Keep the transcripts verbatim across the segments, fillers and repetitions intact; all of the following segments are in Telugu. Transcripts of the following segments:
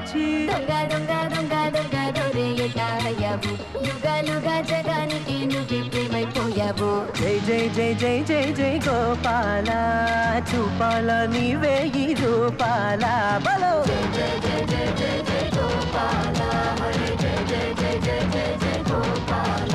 మరచి దొంగ దొంగ దొంగ దొంగ దొరేయటారయ్యావు యుగాలుగా జగానికి నువ్వు ప్రేమైపోయావు జై జై జై జై జై జై గోపాల చూపాల నీవే ఈ రూపాల బలో జై జై జై జై జై జై గోపాల హరి జై జై జై జై జై జై గోపాల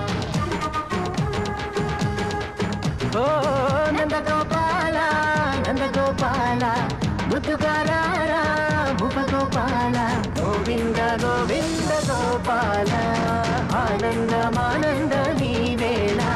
ఓ నందగోపాల నందగోపాల ముద్దుగారారా భూపగోపాల గోవింద గోవింద గోపాల ఆనందమానంద నీవేళ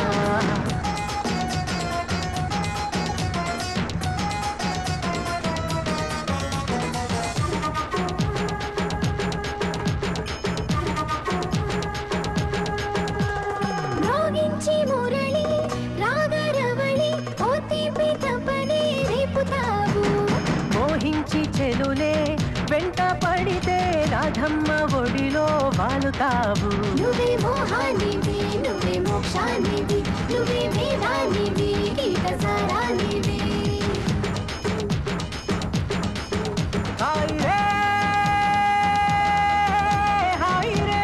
మోగించి మురళి రాగరవళి ఓ తీపి తపని రేపుతావు మోహించి చెలులే వెంట పడితే రాధమ్మ ఒడిలో వాలుతావు నువ్వే మోహానివి నువ్వే మోక్షానివి నువ్వే వేదానివి గీత సారానివి హాయ్ రే హాయ్ రే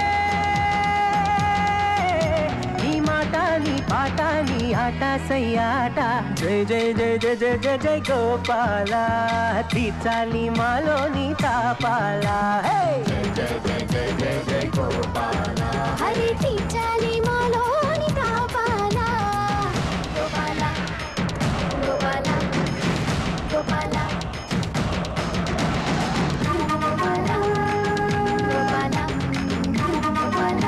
నీ మాట నీ పాట నీ ఆట సయ్యాట జై జై జై జై జై జై జై గోపాల తీర్చాలి మాలో నీ తాపాల జై జై జై జై జై జై గోపాల హరి తీర్చాలి మాలోని తాపాల గోపాల గోపాల గోపాల గోపాల గోపాల గోపాల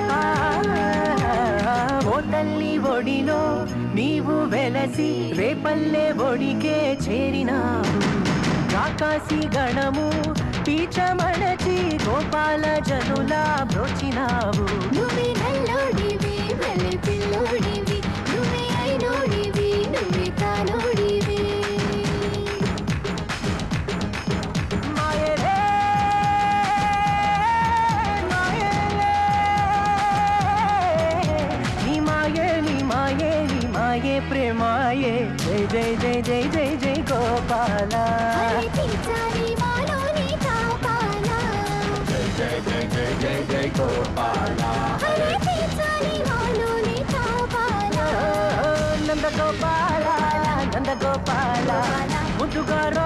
ఓ తల్లి ఒడిలో నీవు వెలసి రేపల్లె ఒడికే చేరినావు రాకాసి గణము పీచమణచి గోపాల జనులా బ్రోచినావు నువ్వే నల్లోడివి మల్లె పిల్లోడివి నువ్వే అయినోడివి నువ్వే తానోడివి మాయలే మాయలే నీ మాయే నీ మాయే నీ మాయే ప్రేమాయే జై జై జై జై జై జై గోపాల హరి తీర్చాలి మాలోని తాపాల జై జై జై జై జై జై గోపాల హరి తీర్చాలి మాలోని తాపాల నందగోపాల నందగోపాల ముద్దుగా